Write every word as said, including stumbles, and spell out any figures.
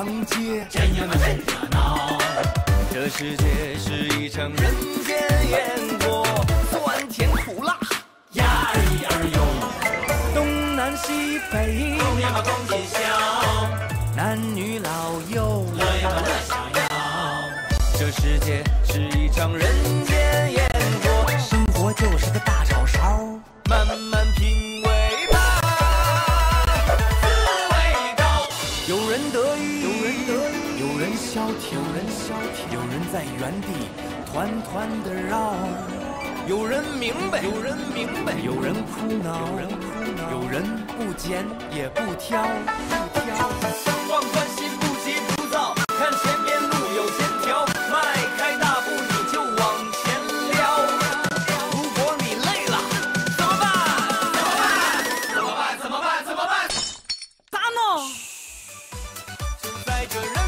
长街， 真呀嘛真热闹。 这世界是一场人间烟火，酸甜苦辣呀儿一儿哟， 东南西北， 恭呀嘛恭喜笑， 男女老幼， 乐呀嘛乐逍遥。 这世界是一场人间烟火，生活就是个大炒勺，慢慢品味吧， 滋味高。 有人得意，有人得意，有人萧条，有人萧条，有人在原地团团的绕，有人明白，有人明白，有人苦恼，有人苦恼，有人不捡也不挑，不挑。放宽心，不急不躁，看前面路有线条，迈开大步你就往前撩。如果你累了，怎么办？ 怎么办？怎么办？怎么办？怎么办？ 大闹。就在这人